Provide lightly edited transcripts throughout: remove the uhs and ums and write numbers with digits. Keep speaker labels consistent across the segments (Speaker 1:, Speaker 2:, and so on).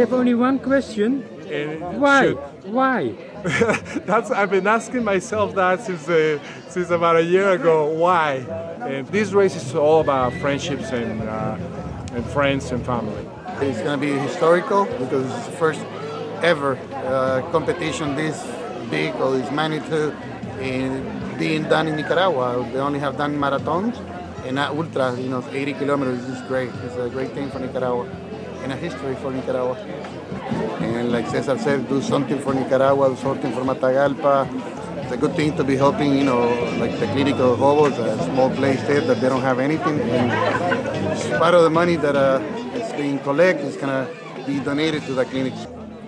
Speaker 1: have only one question. Why? Why?
Speaker 2: I've been asking myself that since about a year ago. Why? And this race is all about friendships and friends and family.
Speaker 3: It's going to be historical because it's the first ever competition this big or this magnitude being done in Nicaragua. They only have done marathons and not ultra, 80 kilometers is great. It's a great thing for Nicaragua and a history for Nicaragua. And like Cesar said, do something for Nicaragua, do something for Matagalpa. It's a good thing to be helping, like the Clínico Hobos, a small place there that they don't have anything. And it's part of the money that is being collected is going to be donated to the clinics.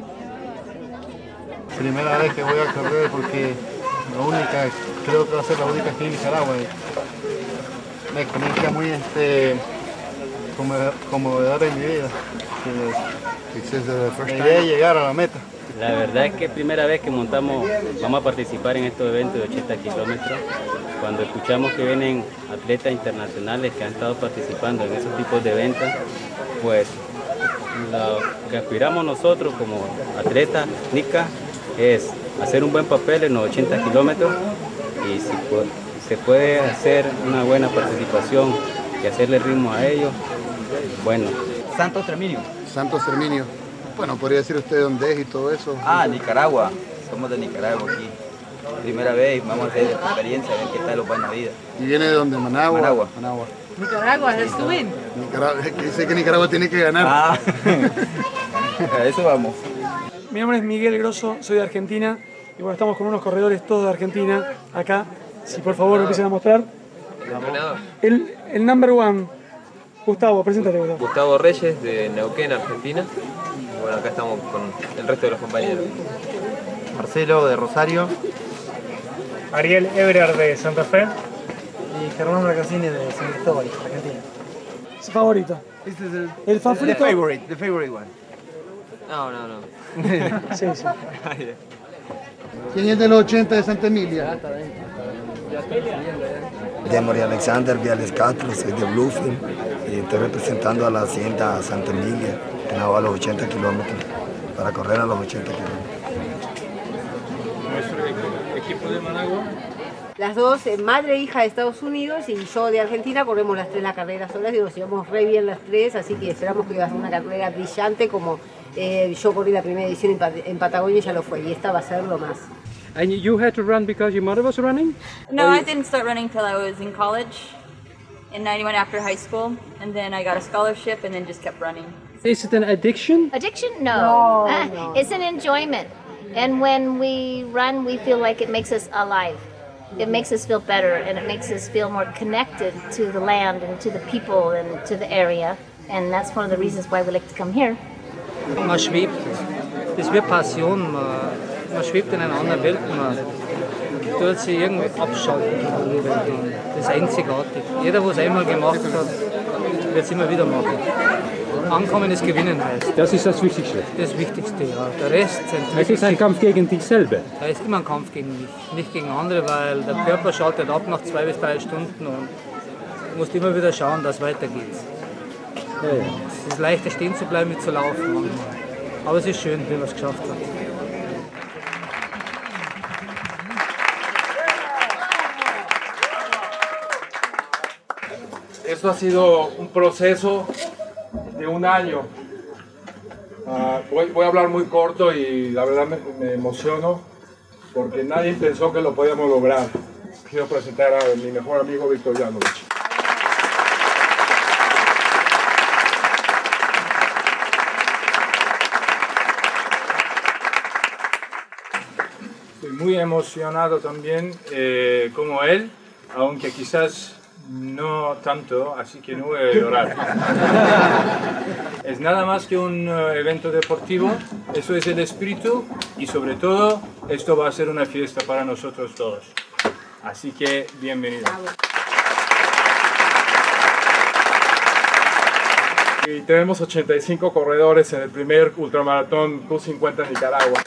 Speaker 4: Primera vez que voy a correr porque creo que va a ser la única aquí en Nicaragua. Una experiencia muy conmovedora en mi vida. La idea es llegar a la meta.
Speaker 5: La verdad es que es primera vez que vamos a participar en estos eventos de 80 kilómetros. Cuando escuchamos que vienen atletas internacionales que han estado participando en esos tipos de eventos, pues lo que aspiramos nosotros como atletas NICA es hacer un buen papel en los 80 kilómetros y si se puede hacer una buena participación y hacerle ritmo a ellos, bueno.
Speaker 6: Santos Herminio.
Speaker 3: Santos Herminio. Bueno, podría decir usted dónde es y todo eso.
Speaker 6: Nicaragua. Somos de Nicaragua aquí. Primera vez, vamos a hacer experiencia, a ver qué tal los va en la vida.
Speaker 3: ¿Y viene de dónde? Managua.
Speaker 6: Managua.
Speaker 7: Nicaragua, ¿es tu win?
Speaker 3: Dice que Nicaragua tiene que ganar.
Speaker 6: A eso vamos.
Speaker 8: Mi nombre es Miguel Grosso, soy de Argentina y bueno, estamos con unos corredores todos de Argentina acá. Si por favor empiecen a mostrar. El number one, Gustavo, preséntate.
Speaker 9: Gustavo Reyes de Neuquén, Argentina. Y bueno, acá estamos con el resto de los compañeros.
Speaker 4: Marcelo de Rosario.
Speaker 10: Ariel Ebrard de Santa Fe.
Speaker 11: Y Germán Marcassini de San Cristóbal, Argentina.
Speaker 8: ¿Su favorito?
Speaker 11: Este es
Speaker 8: el favorito.
Speaker 11: The favorite one.
Speaker 9: No.
Speaker 8: Sí.
Speaker 3: ¿Quién es de los 80 de Santa Emilia?
Speaker 12: De María Alexander Viales Castro, soy de Bluefield y estoy representando a la hacienda Santa Emilia, que va a los 80 kilómetros, para correr a los 80 kilómetros.
Speaker 2: Nuestro equipo de Managua.
Speaker 7: Las dos, madre e hija de Estados Unidos y yo de Argentina, corremos las tres la carrera solas y nos llevamos re bien las tres, así que esperamos que va a ser una carrera brillante como yo corrí la primera edición en Patagonia y ya lo fue, y esta va a ser lo más.
Speaker 1: And you had to run because your mother was running?
Speaker 13: No, I didn't start running till I was in college, in 91 after high school, and then I got a scholarship and then just kept running.
Speaker 1: Is it an addiction?
Speaker 14: Addiction? No. It's an enjoyment. And when we run, we feel like it makes us alive. It makes us feel better and it makes us feel more connected to the land and to the people and to the area. And that's one of the reasons why we like to come here.
Speaker 11: Man schwebt. Das wird Passion. Man schwebt in einer anderen Welt. Man tut sich irgendwie abschalten von der Welt. Das ist einzigartig. Jeder, der es einmal gemacht hat, wird es immer wieder machen. Ankommen ist Gewinnen heißt.
Speaker 1: Das ist das Wichtigste.
Speaker 11: Das Wichtigste, ja. Der Rest sind...
Speaker 1: Es ist ein Kampf gegen dich selber.
Speaker 11: Da ist immer ein Kampf gegen mich, nicht gegen andere, weil der Körper schaltet ab nach 2 bis 3 Stunden und du musst immer wieder schauen, dass es weitergeht.
Speaker 1: Ja.
Speaker 11: Es ist leichter stehen zu bleiben, wie zu laufen manchmal. Aber es ist schön, wenn man es geschafft hat.
Speaker 2: Esto ha sido un proceso de un año. Voy a hablar muy corto y la verdad me emociono porque nadie pensó que lo podíamos lograr. Quiero presentar a mi mejor amigo Víctor Yanovich. Estoy muy emocionado también como él, aunque quizás no tanto, así que no voy a llorar. Es nada más que un evento deportivo, eso es el espíritu y sobre todo esto va a ser una fiesta para nosotros todos. Así que bienvenidos. Y tenemos 85 corredores en el primer ultramaratón Q50 en Nicaragua.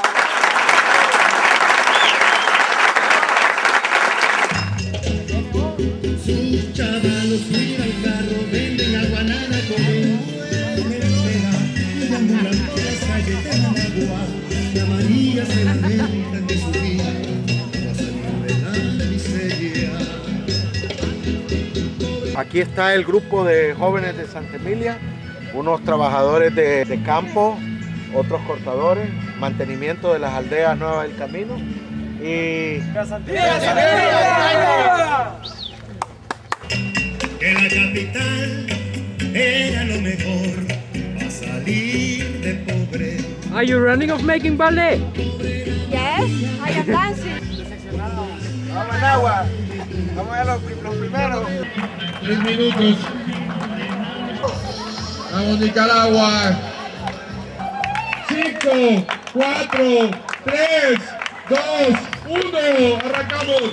Speaker 15: Chavalos, mira el carro, venden aguanada como
Speaker 16: Aquí está el grupo de jóvenes de Santa Emilia, unos trabajadores de campo, otros cortadores, mantenimiento de las aldeas nuevas del camino y...
Speaker 15: Que la capital era lo mejor para salir de pobre.
Speaker 1: Are you running of making ballet?
Speaker 7: Yes, I am dancing.
Speaker 16: Vamos en agua, vamos a los primeros.
Speaker 15: 3 minutos. Vamos Nicaragua. 5, 4, 3, 2, 1. Arrancamos.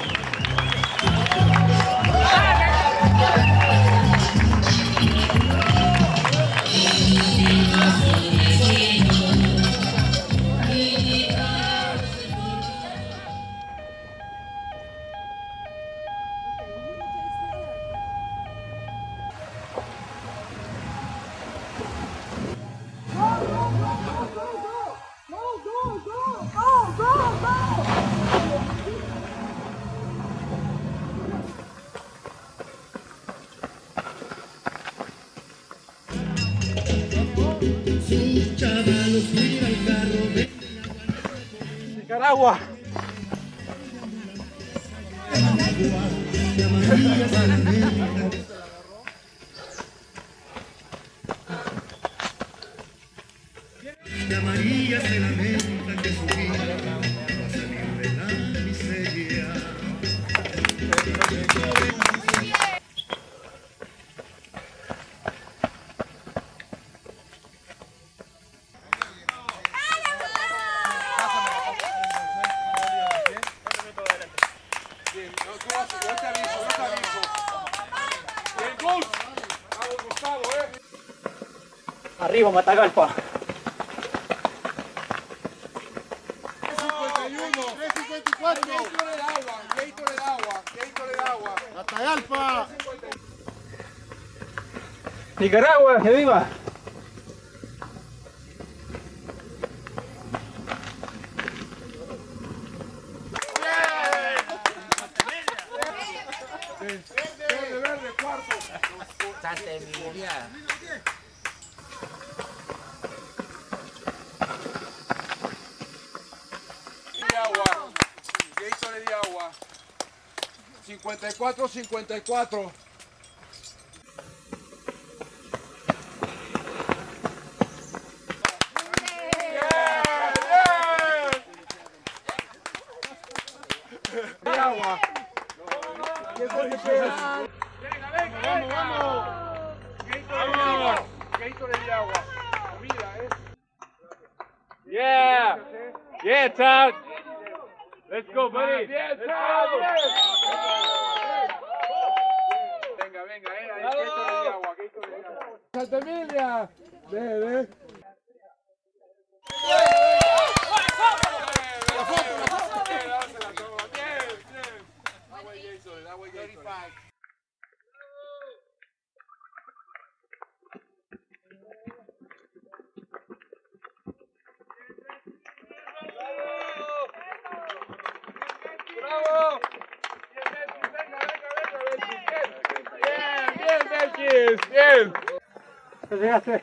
Speaker 16: Nicaragua.
Speaker 15: María se lamenta que su vida va a salir de la miseria.
Speaker 11: Arriba, Matagalpa.
Speaker 16: 354. Matagalpa.
Speaker 11: Nicaragua, que viva.
Speaker 16: Verde, cuarto.
Speaker 6: Santa Emilia.
Speaker 16: Gatorade de agua. 54, 54. De agua. Vamos, vamos. Gatorade de agua. Comida,
Speaker 2: Yeah! Yeah, Todd! Let's go, buddy!
Speaker 16: Bien,
Speaker 2: Let's
Speaker 16: Todd,
Speaker 2: go!
Speaker 16: Venga, venga, ahí Gatorade de agua, Gatorade de agua. Santa Emilia. Ve. La foto. Bien. Agua Gatorade.
Speaker 2: ¡Bravo! Bien, Belkis, bien.
Speaker 11: Llegaste.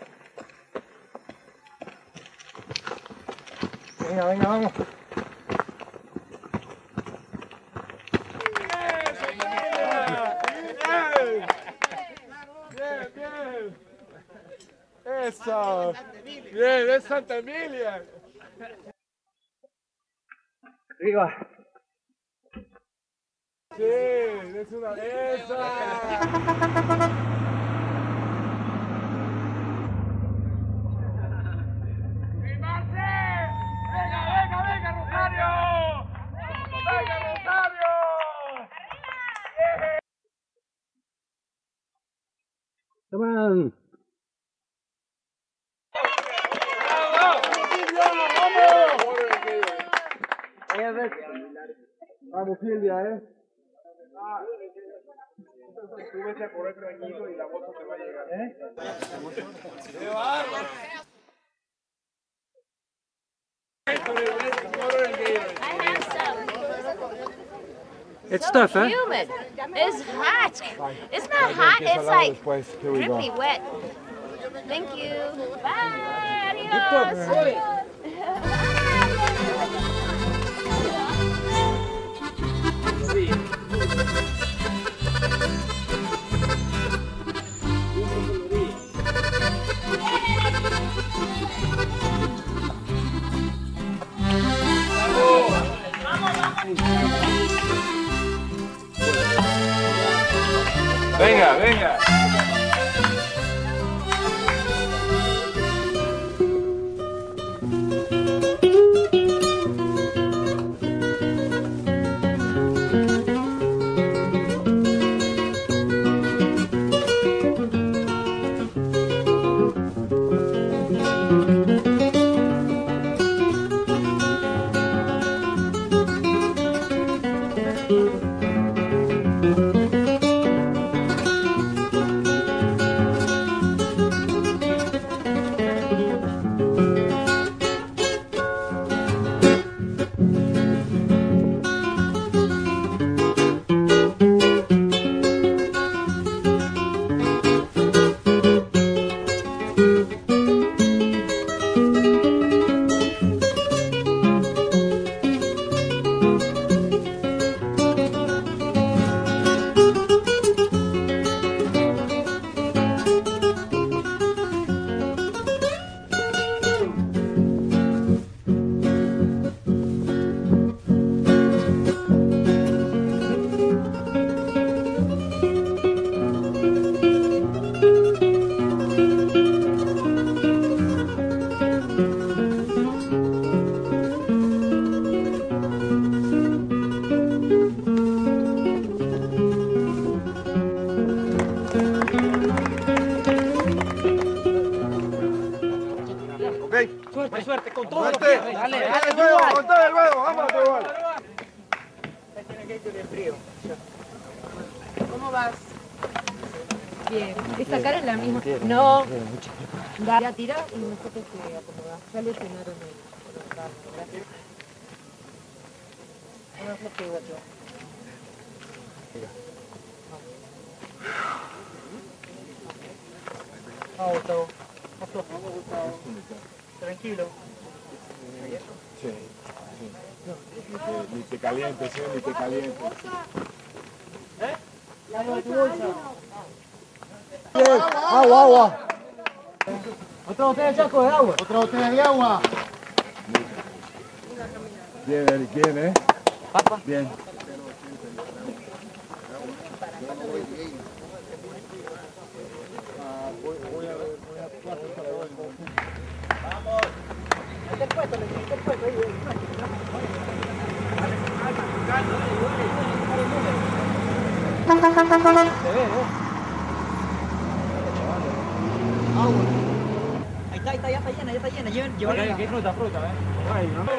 Speaker 11: Venga, vamos.
Speaker 16: Bien. Eso. Bien, es Santa Emilia.
Speaker 11: Viva.
Speaker 16: Sí, es una esa. ¡Venga, Rosario! ¡Venga, Rosario!
Speaker 11: Come on.
Speaker 16: Vamos, Silvia, Tú vete a correr tranquilo y la moto te va a llegar. ¡Qué bárbaro!
Speaker 1: It's tough, huh?
Speaker 14: Humid. It's hot. It's not hot. It's like drippy wet. Thank you. Bye. Adios.
Speaker 2: Venga, venga.
Speaker 17: Suerte, suerte, con todo.
Speaker 16: Suerte.
Speaker 17: Dale,
Speaker 16: Dale, luego, con todo el huevo, vamos, igual.
Speaker 7: ¿Cómo vas?
Speaker 18: Bien. ¿Esta cara es la misma? No. Ya tira y nosotros te acomodamos. Ya le llenaron el carro. Gracias. No es lo que digo yo.
Speaker 17: Vamos, Gustavo. Vamos, Gustavo. Tranquilo.
Speaker 19: Sí, sí. Ni te calientes, ni te calientes.
Speaker 17: Dame tu bolsa.
Speaker 16: Agua, agua.
Speaker 17: Otra botella, Chaco, de agua.
Speaker 16: Otra botella de agua.
Speaker 19: Bien, Eric, bien,
Speaker 17: Papa.
Speaker 19: Bien.
Speaker 17: Ahí está, ya está llena, ya está llena. Llévala. ¿Qué fruta,
Speaker 2: Ay, no.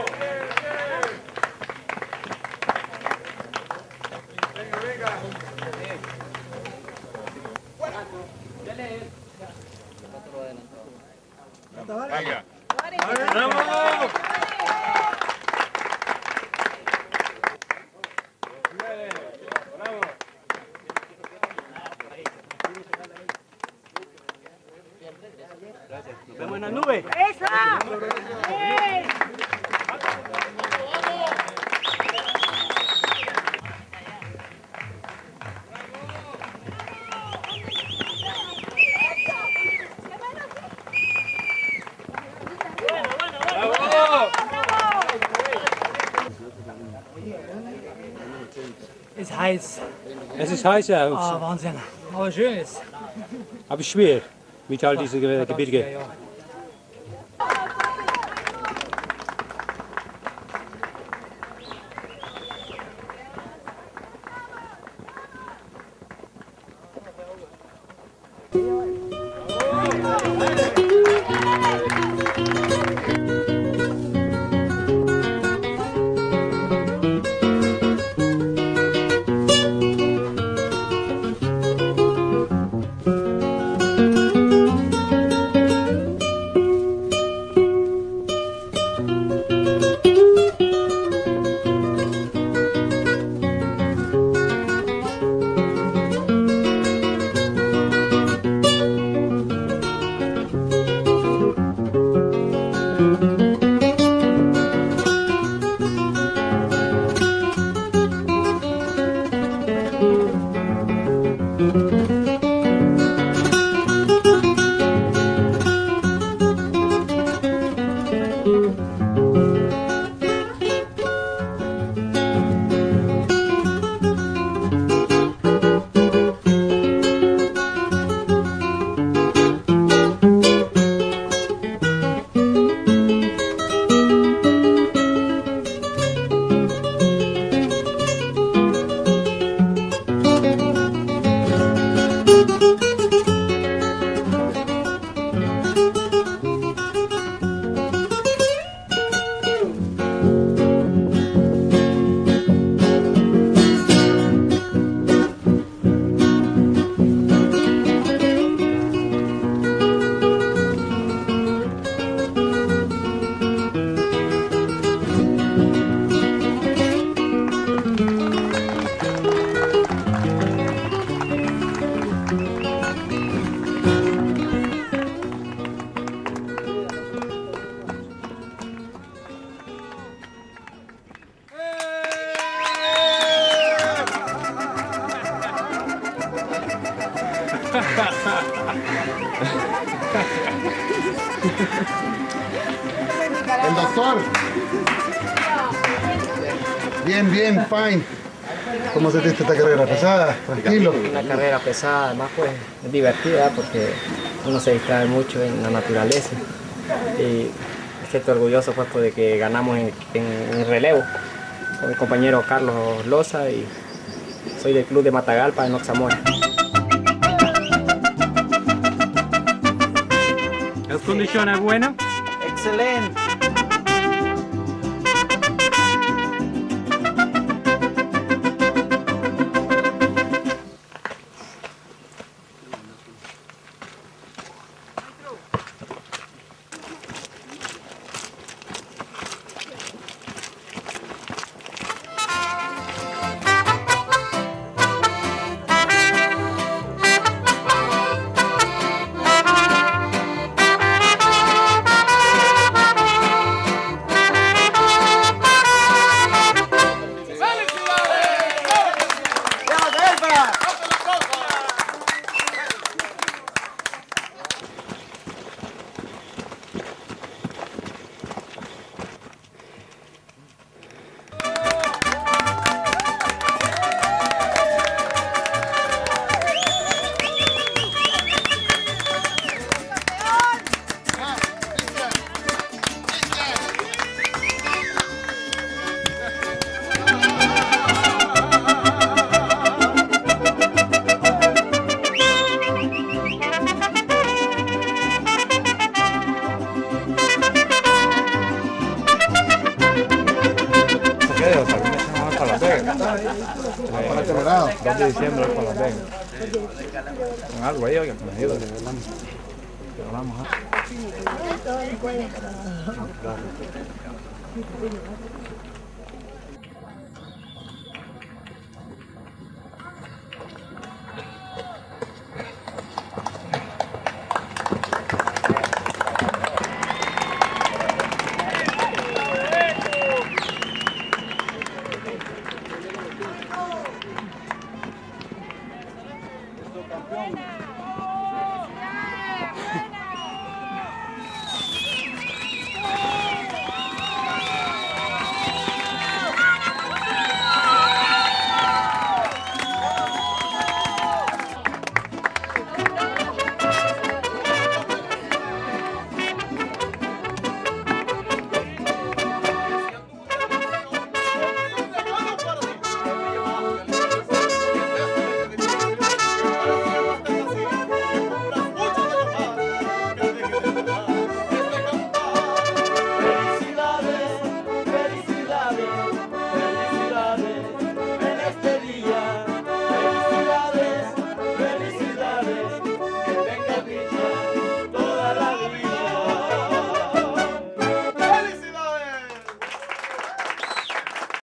Speaker 2: Venga. ¡Vamos!
Speaker 17: Nos vemos en la nube.
Speaker 7: ¡Esa!
Speaker 8: Ist heiß.
Speaker 1: Es ist heiß, ja.
Speaker 8: Ah, Wahnsinn. Aber schön ist.
Speaker 1: Aber schwer mit all diesen Gebirge.
Speaker 8: Ja, ja.
Speaker 3: El doctor. Bien, bien, fine. ¿Cómo se sentiste esta carrera? ¿Pesada? ¿Tranquilo?
Speaker 20: Una carrera pesada, además pues es divertida porque uno se distrae mucho en la naturaleza. Y me siento orgulloso pues de que ganamos en relevo con mi compañero Carlos Loza y soy del club de Matagalpa en Oxamora.
Speaker 1: ¿Las condiciones buenas?
Speaker 20: Excelente.
Speaker 19: De diciembre con Las Vegas. Con algo ahí que me ayude. Vamos a.